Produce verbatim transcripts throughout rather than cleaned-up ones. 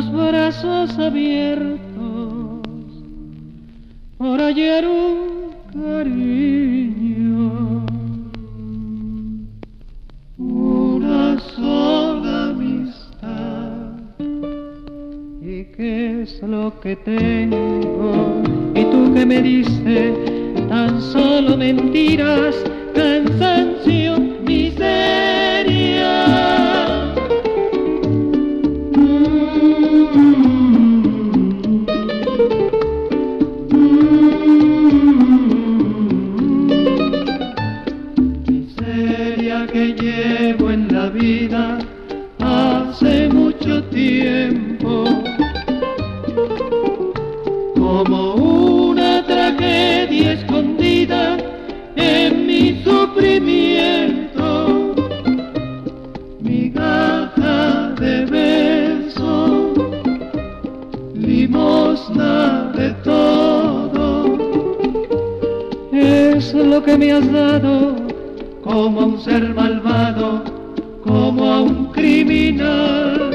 los brazos abiertos por hallar un cariño, una sola amistad. ¿Y qué es lo que tengo? Y tú que me diste tan solo mentiras, cansancio, miseria. Miseria que llevo en la vida hace mucho tiempo, como una tragedia escondida en mi sufrimiento, migaja de beso, limosna de todo, es lo que me has dado, como a un ser malvado, como a un criminal.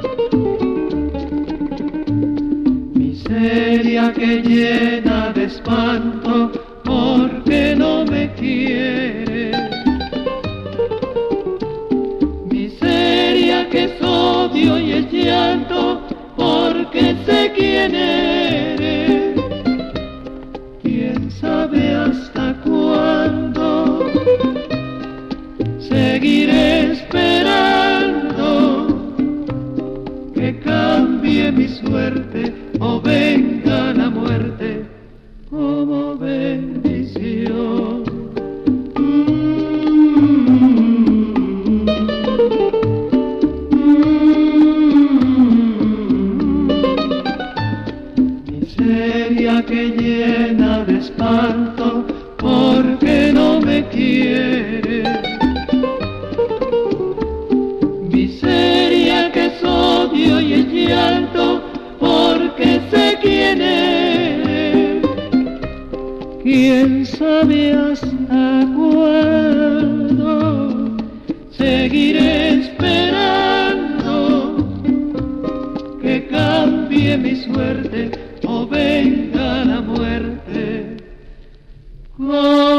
Miseria que llena de espanto porque no me quiere. Miseria que es odio y es llanto porque sé quién eres. ¿Quién sabe hasta cuándo seguiré esperando que cambie mi suerte o venga la muerte como bendición? Miseria que llena de espanto porque no me quiere. Miseria que es odio y es llanto porque sé quién eres. ¿Quién sabe hasta cuándo seguiré esperando que cambie mi suerte o venga la muerte?